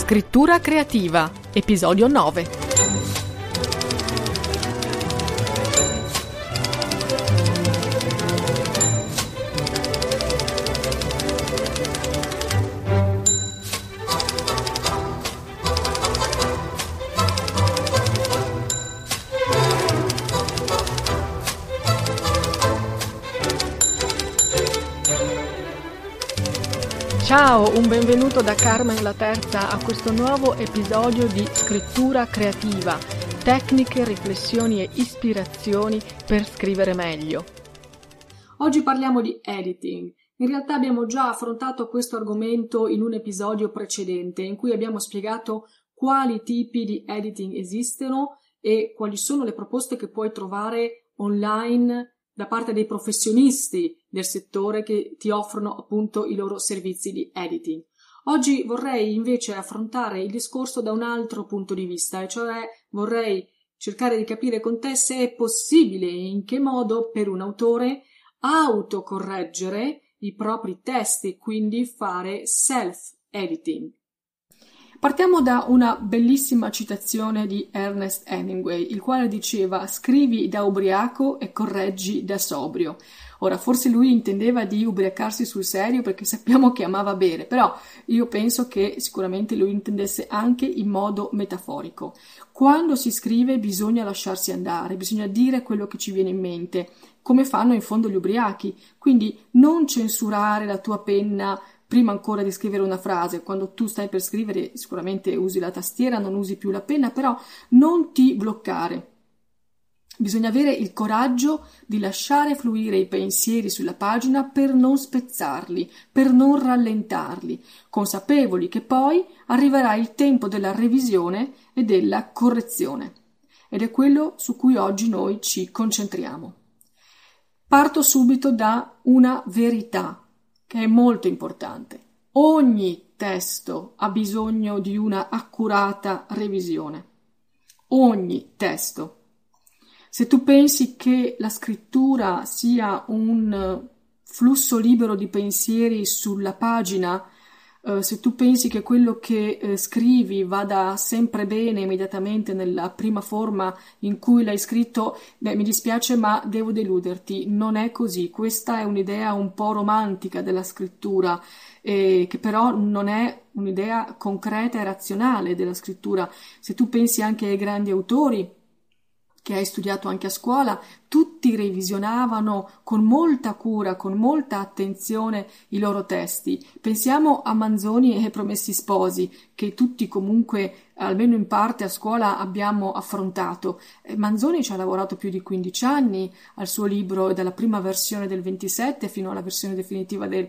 Scrittura creativa, episodio 9. Ciao, un benvenuto da Carmen la Terza a questo nuovo episodio di Scrittura creativa, tecniche, riflessioni e ispirazioni per scrivere meglio. Oggi parliamo di editing. In realtà abbiamo già affrontato questo argomento in un episodio precedente in cui abbiamo spiegato quali tipi di editing esistono e quali sono le proposte che puoi trovare online da parte dei professionisti del settore che ti offrono appunto i loro servizi di editing. Oggi vorrei invece affrontare il discorso da un altro punto di vista, e cioè vorrei cercare di capire con te se è possibile e in che modo per un autore autocorreggere i propri testi, quindi fare self-editing. Partiamo da una bellissima citazione di Ernest Hemingway, il quale diceva: scrivi da ubriaco e correggi da sobrio. Ora, forse lui intendeva di ubriacarsi sul serio perché sappiamo che amava bere, però io penso che sicuramente lui intendesse anche in modo metaforico. Quando si scrive bisogna lasciarsi andare, bisogna dire quello che ci viene in mente, come fanno in fondo gli ubriachi, quindi non censurare la tua penna prima ancora di scrivere una frase. Quando tu stai per scrivere sicuramente usi la tastiera, non usi più la penna, però non ti bloccare. Bisogna avere il coraggio di lasciare fluire i pensieri sulla pagina per non spezzarli, per non rallentarli, consapevoli che poi arriverà il tempo della revisione e della correzione. Ed è quello su cui oggi noi ci concentriamo. Parto subito da una verità che è molto importante. Ogni testo ha bisogno di una accurata revisione. Ogni testo. Se tu pensi che la scrittura sia un flusso libero di pensieri sulla pagina, se tu pensi che quello che scrivi vada sempre bene immediatamente nella prima forma in cui l'hai scritto, mi dispiace ma devo deluderti, non è così. Questa è un'idea un po' romantica della scrittura, che però non è un'idea concreta e razionale della scrittura. Se tu pensi anche ai grandi autori che hai studiato anche a scuola, tutti revisionavano con molta cura, con molta attenzione i loro testi. Pensiamo a Manzoni e ai Promessi Sposi, che tutti comunque, almeno in parte a scuola, abbiamo affrontato. Manzoni ci ha lavorato più di 15 anni al suo libro, dalla prima versione del 27 fino alla versione definitiva del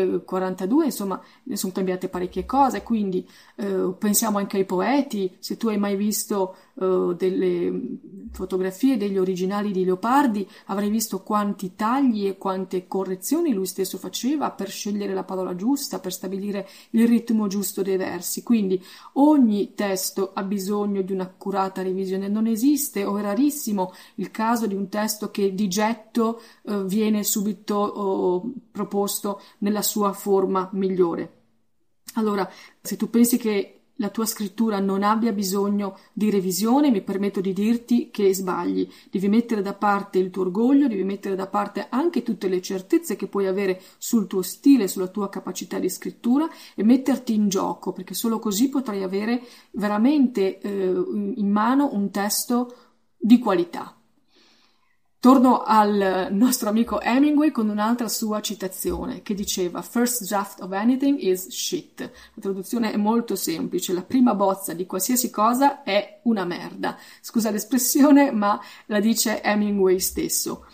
42, insomma, ne sono cambiate parecchie cose, quindi pensiamo anche ai poeti. Se tu hai mai visto delle fotografie degli originali di Leopardi, avrai visto quanti tagli e quante correzioni lui stesso faceva per scegliere la parola giusta, per stabilire il ritmo giusto dei versi. Quindi ogni testo ha bisogno di un'accurata revisione. Non esiste, o è rarissimo, il caso di un testo che di getto viene subito proposto nella sua forma migliore. Allora, se tu pensi che la tua scrittura non abbia bisogno di revisione, mi permetto di dirti che sbagli. Devi mettere da parte il tuo orgoglio, devi mettere da parte anche tutte le certezze che puoi avere sul tuo stile, sulla tua capacità di scrittura, e metterti in gioco, perché solo così potrai avere veramente in mano un testo di qualità. Torno al nostro amico Hemingway con un'altra sua citazione che diceva: First draft of anything is shit. La traduzione è molto semplice: la prima bozza di qualsiasi cosa è una merda. Scusa l'espressione, ma la dice Hemingway stesso.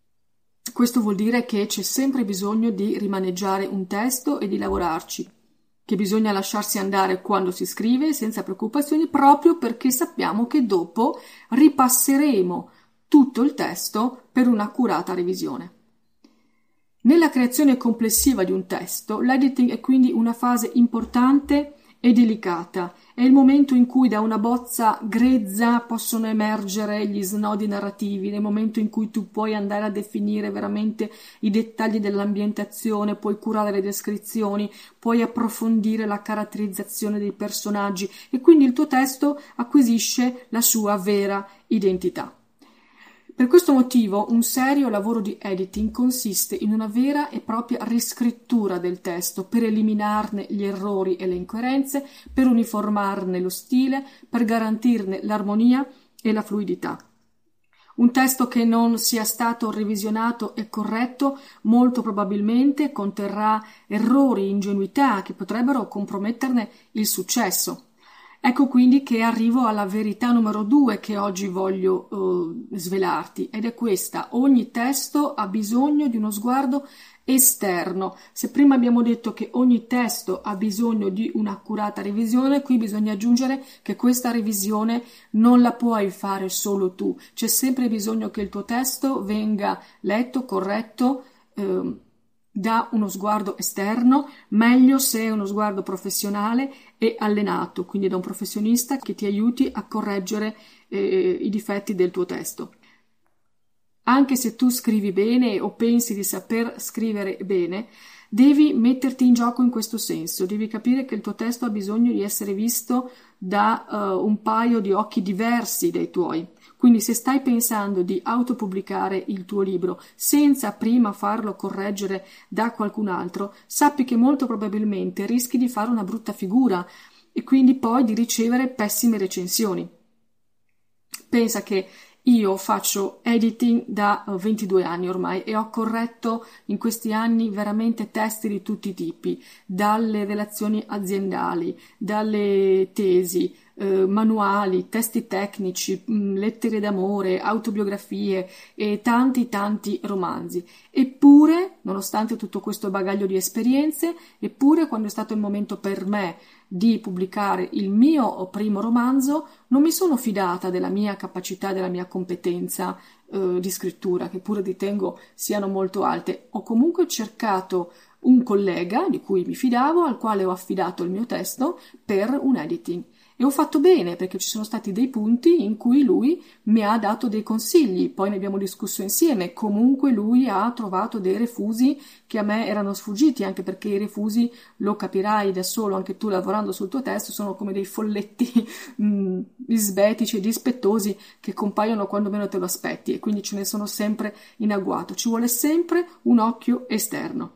Questo vuol dire che c'è sempre bisogno di rimaneggiare un testo e di lavorarci, che bisogna lasciarsi andare quando si scrive senza preoccupazioni, proprio perché sappiamo che dopo ripasseremo tutto il testo per un'accurata revisione. Nella creazione complessiva di un testo, l'editing è quindi una fase importante e delicata. È il momento in cui da una bozza grezza possono emergere gli snodi narrativi, nel momento in cui tu puoi andare a definire veramente i dettagli dell'ambientazione, puoi curare le descrizioni, puoi approfondire la caratterizzazione dei personaggi e quindi il tuo testo acquisisce la sua vera identità. Per questo motivo un serio lavoro di editing consiste in una vera e propria riscrittura del testo per eliminarne gli errori e le incoerenze, per uniformarne lo stile, per garantirne l'armonia e la fluidità. Un testo che non sia stato revisionato e corretto molto probabilmente conterrà errori, ingenuità che potrebbero comprometterne il successo. Ecco quindi che arrivo alla verità numero 2 che oggi voglio svelarti, ed è questa: ogni testo ha bisogno di uno sguardo esterno. Se prima abbiamo detto che ogni testo ha bisogno di un'accurata revisione, qui bisogna aggiungere che questa revisione non la puoi fare solo tu, c'è sempre bisogno che il tuo testo venga letto, corretto, da uno sguardo esterno, meglio se è uno sguardo professionale e allenato, quindi da un professionista che ti aiuti a correggere i difetti del tuo testo. Anche se tu scrivi bene o pensi di saper scrivere bene, devi metterti in gioco in questo senso, devi capire che il tuo testo ha bisogno di essere visto da un paio di occhi diversi dai tuoi. Quindi se stai pensando di autopubblicare il tuo libro senza prima farlo correggere da qualcun altro, sappi che molto probabilmente rischi di fare una brutta figura e quindi poi di ricevere pessime recensioni. Pensa che io faccio editing da 22 anni ormai e ho corretto in questi anni veramente testi di tutti i tipi, dalle relazioni aziendali, dalle tesi, manuali, testi tecnici, lettere d'amore, autobiografie e tanti romanzi. Eppure, nonostante tutto questo bagaglio di esperienze, eppure quando è stato il momento per me di pubblicare il mio primo romanzo, non mi sono fidata della mia capacità, della mia competenza di scrittura, che pure ritengo siano molto alte. Ho comunque cercato un collega di cui mi fidavo, al quale ho affidato il mio testo per un editing. E ho fatto bene perché ci sono stati dei punti in cui lui mi ha dato dei consigli, poi ne abbiamo discusso insieme. Comunque lui ha trovato dei refusi che a me erano sfuggiti, anche perché i refusi, lo capirai da solo anche tu lavorando sul tuo testo, sono come dei folletti isbetici e dispettosi che compaiono quando meno te lo aspetti, e quindi ce ne sono sempre in agguato. Ci vuole sempre un occhio esterno.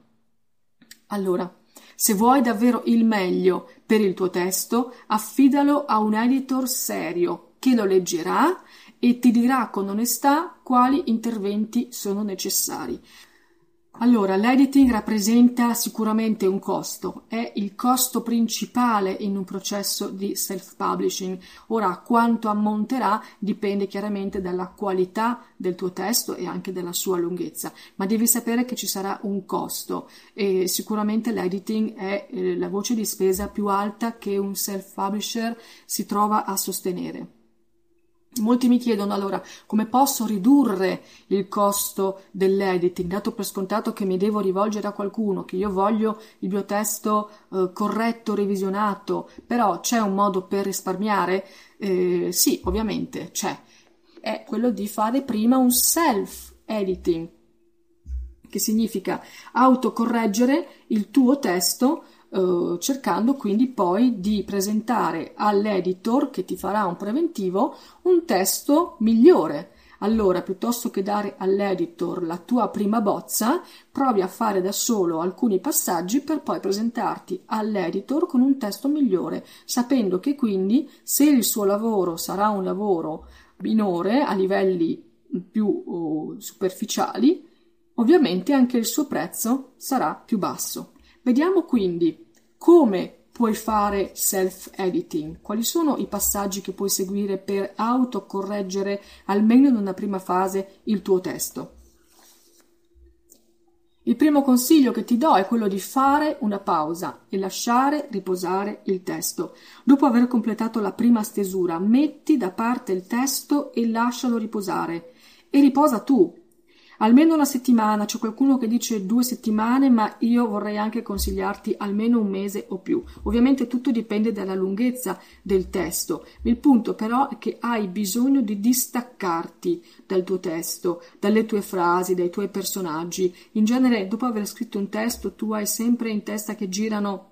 Allora, se vuoi davvero il meglio per il tuo testo, affidalo a un editor serio che lo leggerà e ti dirà con onestà quali interventi sono necessari. Allora, l'editing rappresenta sicuramente un costo, è il costo principale in un processo di self-publishing. Ora, quanto ammonterà dipende chiaramente dalla qualità del tuo testo e anche dalla sua lunghezza, ma devi sapere che ci sarà un costo e sicuramente l'editing è la voce di spesa più alta che un self-publisher si trova a sostenere. Molti mi chiedono allora come posso ridurre il costo dell'editing, dato per scontato che mi devo rivolgere a qualcuno, che io voglio il mio testo corretto, revisionato, però c'è un modo per risparmiare? Sì, ovviamente c'è. È quello di fare prima un self-editing, che significa autocorreggere il tuo testo cercando quindi poi di presentare all'editor che ti farà un preventivo un testo migliore. Allora, piuttosto che dare all'editor la tua prima bozza, provi a fare da solo alcuni passaggi per poi presentarti all'editor con un testo migliore, sapendo che quindi se il suo lavoro sarà un lavoro minore a livelli più superficiali, ovviamente anche il suo prezzo sarà più basso. Vediamo quindi come puoi fare self-editing, quali sono i passaggi che puoi seguire per autocorreggere almeno in una prima fase il tuo testo. Il primo consiglio che ti do è quello di fare una pausa e lasciare riposare il testo. Dopo aver completato la prima stesura, metti da parte il testo e lascialo riposare. E riposa tu. Almeno una settimana, c'è qualcuno che dice 2 settimane, ma io vorrei anche consigliarti almeno un mese o più. Ovviamente tutto dipende dalla lunghezza del testo. Il punto però è che hai bisogno di distaccarti dal tuo testo, dalle tue frasi, dai tuoi personaggi. In genere, dopo aver scritto un testo, tu hai sempre in testa che girano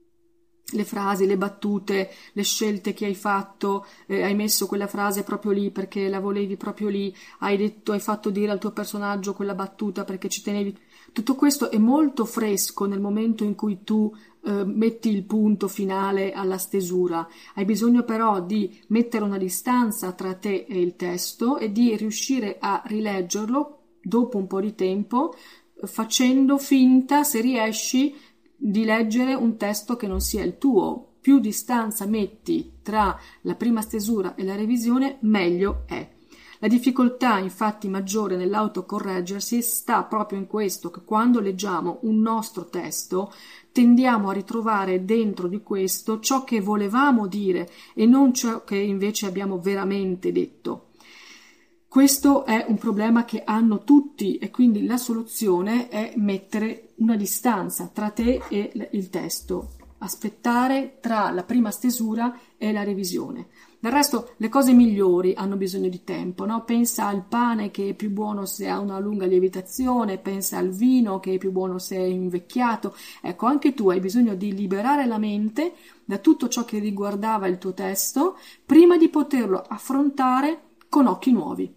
le frasi, le battute, le scelte che hai fatto, hai messo quella frase proprio lì perché la volevi proprio lì, hai fatto dire al tuo personaggio quella battuta perché ci tenevi. Tutto questo è molto fresco nel momento in cui tu metti il punto finale alla stesura. Hai bisogno però di mettere una distanza tra te e il testo e di riuscire a rileggerlo dopo un po' di tempo, facendo finta, se riesci, di leggere un testo che non sia il tuo. Più distanza metti tra la prima stesura e la revisione, meglio è. La difficoltà infatti maggiore nell'autocorreggersi sta proprio in questo, che quando leggiamo un nostro testo tendiamo a ritrovare dentro di questo ciò che volevamo dire e non ciò che invece abbiamo veramente detto. Questo è un problema che hanno tutti e quindi la soluzione è mettere una distanza tra te e il testo, aspettare tra la prima stesura e la revisione. Del resto le cose migliori hanno bisogno di tempo, no? Pensa al pane che è più buono se ha una lunga lievitazione, pensa al vino che è più buono se è invecchiato. Ecco, anche tu hai bisogno di liberare la mente da tutto ciò che riguardava il tuo testo prima di poterlo affrontare con occhi nuovi.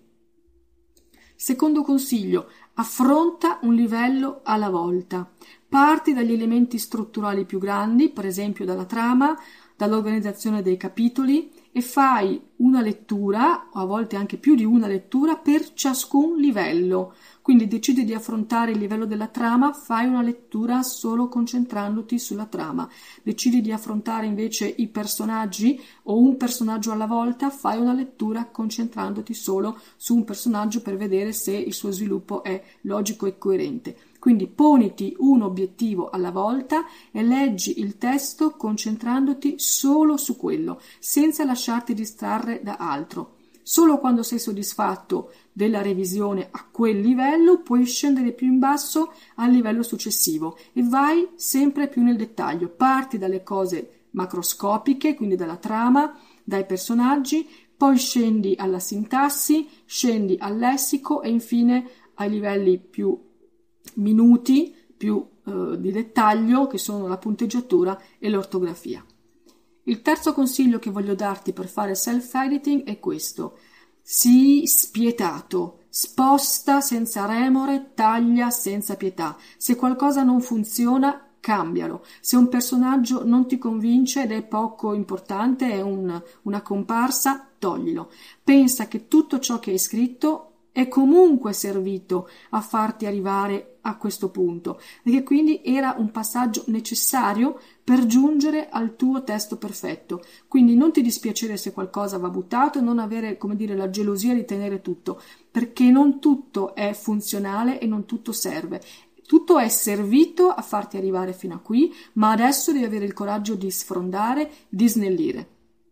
Secondo consiglio, affronta un livello alla volta. Parti dagli elementi strutturali più grandi, per esempio dalla trama, dall'organizzazione dei capitoli, e fai una lettura, o a volte anche più di una lettura, per ciascun livello. Quindi decidi di affrontare il livello della trama, fai una lettura solo concentrandoti sulla trama. Decidi di affrontare invece i personaggi o un personaggio alla volta, fai una lettura concentrandoti solo su un personaggio per vedere se il suo sviluppo è logico e coerente. Quindi poniti un obiettivo alla volta e leggi il testo concentrandoti solo su quello, senza lasciarti distrarre da altro. Solo quando sei soddisfatto della revisione a quel livello puoi scendere più in basso al livello successivo e vai sempre più nel dettaglio. Parti dalle cose macroscopiche, quindi dalla trama, dai personaggi, poi scendi alla sintassi, scendi al lessico e infine ai livelli più minuti, più di dettaglio, che sono la punteggiatura e l'ortografia. Il terzo consiglio che voglio darti per fare self-editing è questo: sii spietato, sposta senza remore, taglia senza pietà. Se qualcosa non funziona, cambialo. Se un personaggio non ti convince ed è poco importante, è una comparsa, toglilo. Pensa che tutto ciò che hai scritto è comunque servito a farti arrivare a questo punto, perché quindi era un passaggio necessario per giungere al tuo testo perfetto. Quindi non ti dispiacere se qualcosa va buttato, non avere, come dire, la gelosia di tenere tutto, perché non tutto è funzionale e non tutto serve. Tutto è servito a farti arrivare fino a qui, ma adesso devi avere il coraggio di sfrondare, di snellire.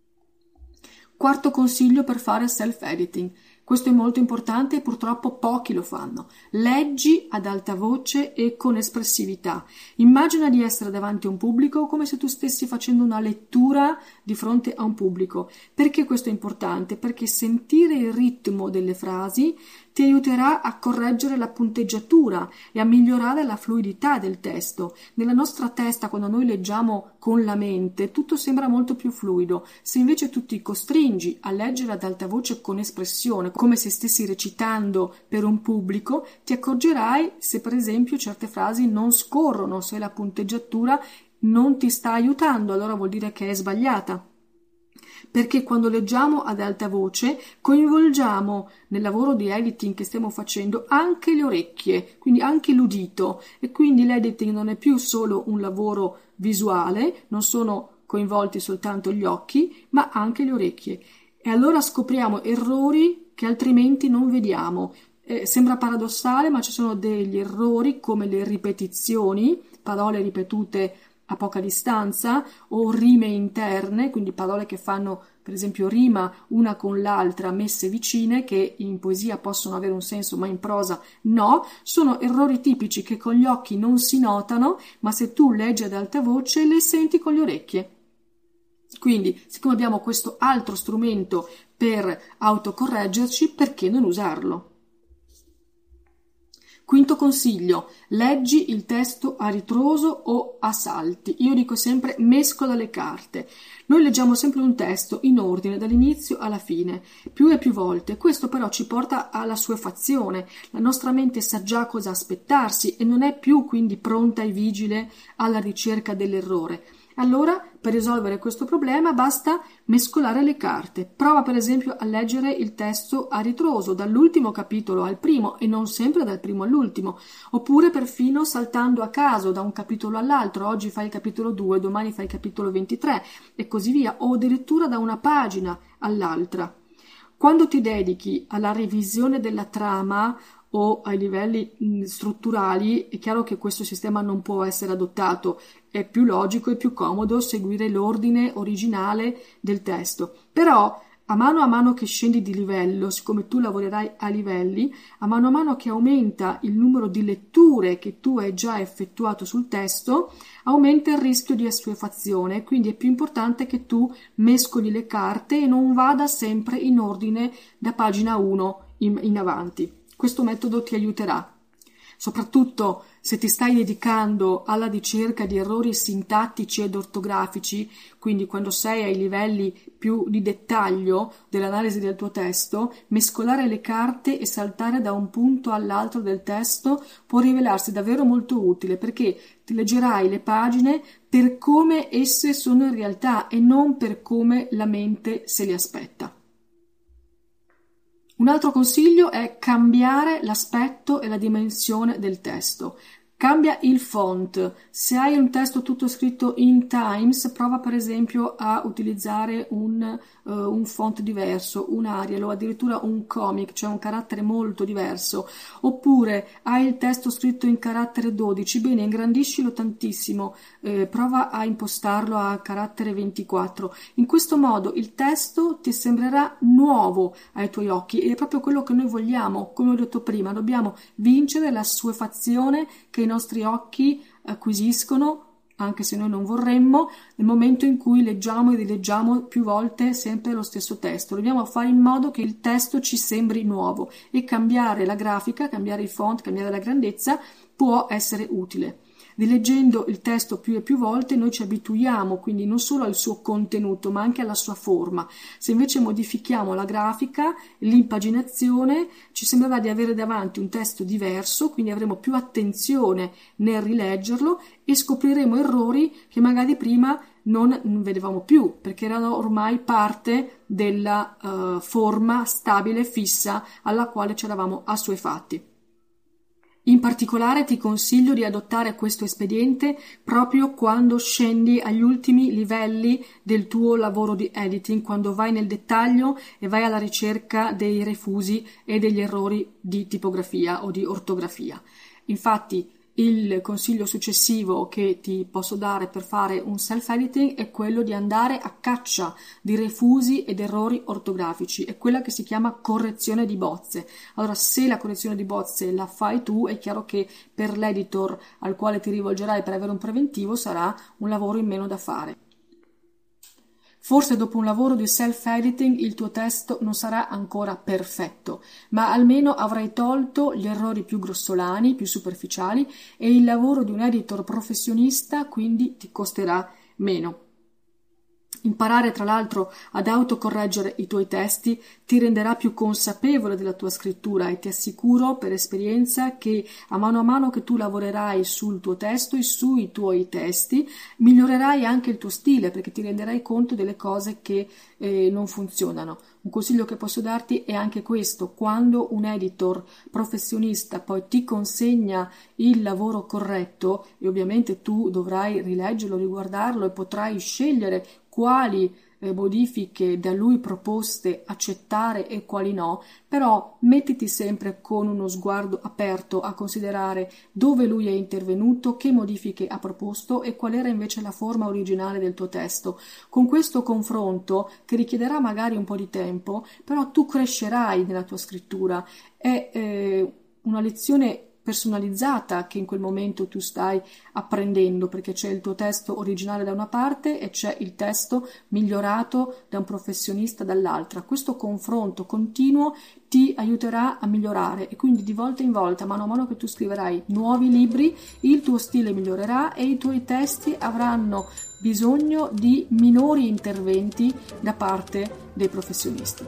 Quarto consiglio per fare self-editing. Questo è molto importante e purtroppo pochi lo fanno. Leggi ad alta voce e con espressività. Immagina di essere davanti a un pubblico come se tu stessi facendo una lettura di fronte a un pubblico. Perché questo è importante? Perché sentire il ritmo delle frasi ti aiuterà a correggere la punteggiatura e a migliorare la fluidità del testo. Nella nostra testa, quando noi leggiamo con la mente, tutto sembra molto più fluido. Se invece tu ti costringi a leggere ad alta voce con espressione, come se stessi recitando per un pubblico, ti accorgerai se per esempio certe frasi non scorrono, se la punteggiatura non ti sta aiutando, allora vuol dire che è sbagliata. Perché quando leggiamo ad alta voce coinvolgiamo nel lavoro di editing che stiamo facendo anche le orecchie, quindi anche l'udito, e quindi l'editing non è più solo un lavoro visuale, non sono coinvolti soltanto gli occhi, ma anche le orecchie. E allora scopriamo errori che altrimenti non vediamo. Sembra paradossale, ma ci sono degli errori come le ripetizioni, parole ripetute a poca distanza o rime interne, quindi parole che fanno per esempio rima una con l'altra messe vicine, che in poesia possono avere un senso ma in prosa no, sono errori tipici che con gli occhi non si notano, ma se tu leggi ad alta voce le senti con le orecchie. Quindi, siccome abbiamo questo altro strumento per autocorreggerci, perché non usarlo? Quinto consiglio, leggi il testo a ritroso o a salti. Io dico sempre mescola le carte. Noi leggiamo sempre un testo in ordine dall'inizio alla fine, più e più volte. Questo però ci porta alla assuefazione. La nostra mente sa già cosa aspettarsi e non è più quindi pronta e vigile alla ricerca dell'errore. Allora, per risolvere questo problema basta mescolare le carte. Prova per esempio a leggere il testo a ritroso, dall'ultimo capitolo al primo e non sempre dal primo all'ultimo, oppure perfino saltando a caso da un capitolo all'altro. Oggi fai il capitolo 2, domani fai il capitolo 23 e così via, o addirittura da una pagina all'altra. Quando ti dedichi alla revisione della trama o ai livelli strutturali, è chiaro che questo sistema non può essere adottato, è più logico e più comodo seguire l'ordine originale del testo. Però a mano che scendi di livello, siccome tu lavorerai a livelli, a mano che aumenta il numero di letture che tu hai già effettuato sul testo, aumenta il rischio di assuefazione, quindi è più importante che tu mescoli le carte e non vada sempre in ordine da pagina 1 in avanti. Questo metodo ti aiuterà, soprattutto se ti stai dedicando alla ricerca di errori sintattici ed ortografici, quindi quando sei ai livelli più di dettaglio dell'analisi del tuo testo, mescolare le carte e saltare da un punto all'altro del testo può rivelarsi davvero molto utile, perché ti leggerai le pagine per come esse sono in realtà e non per come la mente se le aspetta. Un altro consiglio è cambiare l'aspetto e la dimensione del testo. Cambia il font. Se hai un testo tutto scritto in Times, prova per esempio a utilizzare un font diverso, un Arial o addirittura un Comic, cioè un carattere molto diverso. Oppure hai il testo scritto in carattere 12, bene, ingrandiscilo tantissimo, prova a impostarlo a carattere 24. In questo modo il testo ti sembrerà nuovo ai tuoi occhi ed è proprio quello che noi vogliamo. Come ho detto prima, dobbiamo vincere la assuefazione che i nostri occhi acquisiscono, anche se noi non vorremmo, nel momento in cui leggiamo e rileggiamo più volte sempre lo stesso testo. Dobbiamo fare in modo che il testo ci sembri nuovo e cambiare la grafica, cambiare il font, cambiare la grandezza può essere utile. Rileggendo il testo più e più volte noi ci abituiamo quindi non solo al suo contenuto ma anche alla sua forma. Se invece modifichiamo la grafica, l'impaginazione, ci sembrerà di avere davanti un testo diverso, quindi avremo più attenzione nel rileggerlo e scopriremo errori che magari prima non vedevamo più perché erano ormai parte della forma stabile, fissa alla quale ci eravamo assuefatti. In particolare ti consiglio di adottare questo espediente proprio quando scendi agli ultimi livelli del tuo lavoro di editing, quando vai nel dettaglio e vai alla ricerca dei refusi e degli errori di tipografia o di ortografia. Infatti, il consiglio successivo che ti posso dare per fare un self-editing è quello di andare a caccia di refusi ed errori ortografici, è quella che si chiama correzione di bozze. Allora, se la correzione di bozze la fai tu, è chiaro che per l'editor al quale ti rivolgerai per avere un preventivo sarà un lavoro in meno da fare. Forse dopo un lavoro di self-editing il tuo testo non sarà ancora perfetto, ma almeno avrai tolto gli errori più grossolani, più superficiali e il lavoro di un editor professionista quindi ti costerà meno. Imparare tra l'altro ad autocorreggere i tuoi testi ti renderà più consapevole della tua scrittura e ti assicuro per esperienza che a mano che tu lavorerai sul tuo testo e sui tuoi testi migliorerai anche il tuo stile perché ti renderai conto delle cose che non funzionano. Un consiglio che posso darti è anche questo: quando un editor professionista poi ti consegna il lavoro corretto e ovviamente tu dovrai rileggerlo, riguardarlo e potrai scegliere quali modifiche da lui proposte accettare e quali no, però mettiti sempre con uno sguardo aperto a considerare dove lui è intervenuto, che modifiche ha proposto e qual era invece la forma originale del tuo testo. Con questo confronto, che richiederà magari un po' di tempo, però tu crescerai nella tua scrittura. È una lezione personalizzata che in quel momento tu stai apprendendo, perché c'è il tuo testo originale da una parte e c'è il testo migliorato da un professionista dall'altra. Questo confronto continuo ti aiuterà a migliorare e quindi di volta in volta, mano a mano che tu scriverai nuovi libri, il tuo stile migliorerà e i tuoi testi avranno bisogno di minori interventi da parte dei professionisti.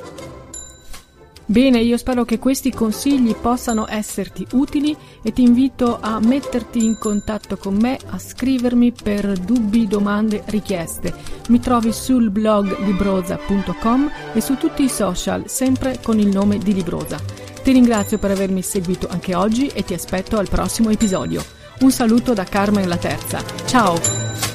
Bene, io spero che questi consigli possano esserti utili e ti invito a metterti in contatto con me, a scrivermi per dubbi, domande, richieste. Mi trovi sul blog libroza.com e su tutti i social, sempre con il nome di Libroza. Ti ringrazio per avermi seguito anche oggi e ti aspetto al prossimo episodio. Un saluto da Carmen la Terza. Ciao!